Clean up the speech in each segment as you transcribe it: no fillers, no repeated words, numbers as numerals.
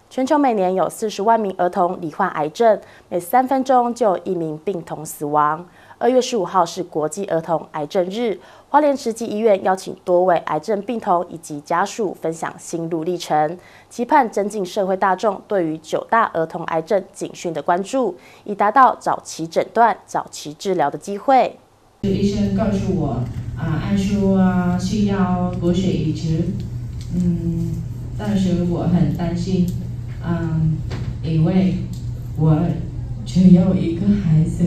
全球每年有40万名儿童罹患癌症，每3分钟就有1名病童死亡。2月15号是国际儿童癌症日，花莲慈济医院邀请多位癌症病童以及家属分享心路历程，期盼增进社会大众对于9大儿童癌症警讯的关注，以达到早期诊断、早期治疗的机会。 医生告诉我按说需要骨髓移植，当时我很担心，因为我只有一个孩子。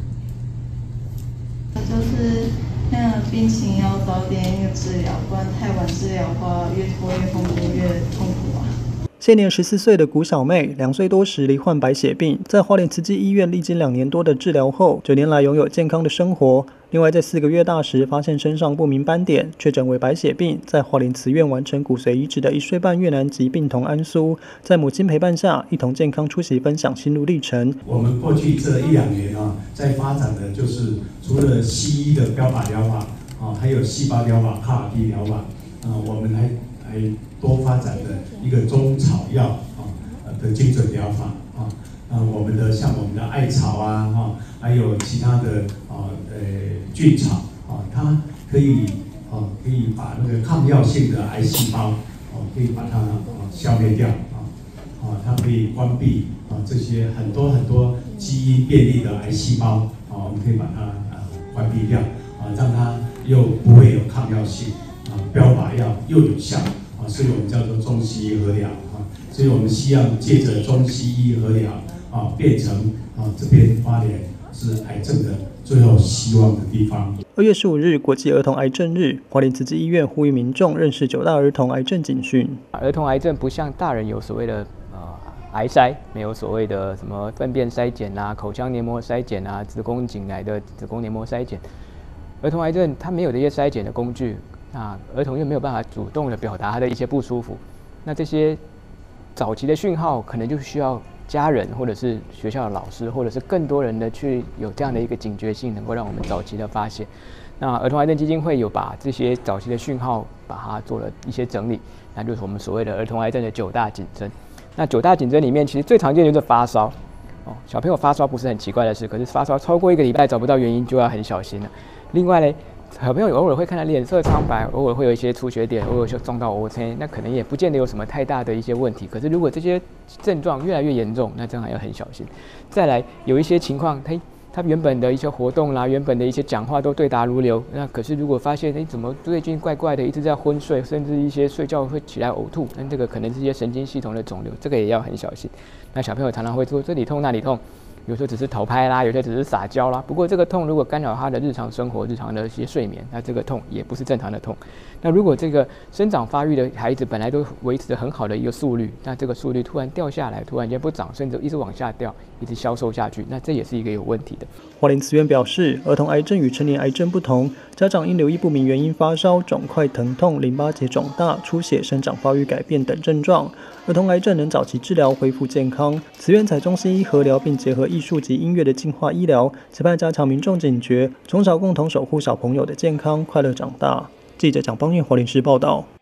就是那个病情要早点一个治疗，不然太晚治疗的话，越拖越痛苦，越痛苦啊。 现年14岁的古小妹，2岁多时罹患白血病，在花莲慈济医院历经2年多的治疗后，9年来拥有健康的生活。另外，在4个月大时发现身上不明斑点，确诊为白血病，在花莲慈院完成骨髓移植的1岁半越南籍病童安苏，在母亲陪伴下，一同健康出席分享心路历程。 我们过去这1-2年在发展的就是除了西医的标靶疗法还有细胞疗法、CAR-T 疗法我们还多发展的一个中草药的精准疗法像我们的艾草还有其他的菌草它可以把那个抗药性的癌细胞可以把它消灭掉它可以关闭这些很多基因变异的癌细胞我们可以把它关闭掉让它又不会有抗药性标靶药又有效所以我们叫做中西医合疗所以我们希望借着中西医合疗变成这边花莲是癌症的最后希望的地方。 2月15日国际儿童癌症日，花莲慈济医院呼吁民众认识9大儿童癌症警讯。 儿童癌症不像大人有所谓的癌筛，没有所谓的什么粪便筛检口腔黏膜筛检子宫颈癌的子宫黏膜筛检。儿童癌症它没有这些筛检的工具，那儿童又没有办法主动的表达他的一些不舒服，那这些早期的讯号可能就需要家人或者是学校的老师，或者是更多人的去有这样的一个警觉性，能够让我们早期的发现。那儿童癌症基金会有把这些早期的讯号把它做了一些整理，那就是我们所谓的儿童癌症的9大警征。那9大警征里面，其实最常见的就是发烧。小朋友发烧不是很奇怪的事，可是发烧超过1个礼拜找不到原因就要很小心了。另外呢，小朋友偶尔会看到脸色苍白，偶尔会有一些出血点，偶尔就撞到OC，那可能也不见得有什么太大的一些问题。可是如果这些症状越来越严重，那这样还要很小心。再来，有一些情况，他原本的一些活动原本的一些讲话都对答如流，那可是如果发现怎么最近怪怪的，一直在昏睡，甚至一些睡觉会起来呕吐，那这个可能是一些神经系统的肿瘤，这个也要很小心。那小朋友常常会说这里痛那里痛。有时候只是头拍啦，有些只是撒娇啦。不过这个痛如果干扰他的日常生活、日常的一些睡眠，那这个痛也不是正常的痛。那如果这个生长发育的孩子本来都维持着很好的一个速率，那这个速率突然掉下来，突然间不长，甚至一直往下掉，一直消瘦下去，那这也是一个有问题的。 花莲慈院表示，儿童癌症与成年癌症不同，家长应留意不明原因发烧、肿块、疼痛、淋巴结肿大、出血、生长发育改变等症状。儿童癌症能早期治疗，恢复健康。慈院采中西医合疗，并结合艺术及音乐的净化医疗，期盼加强民众警觉，从小共同守护小朋友的健康，快乐长大。记者蒋邦彦花莲市报道。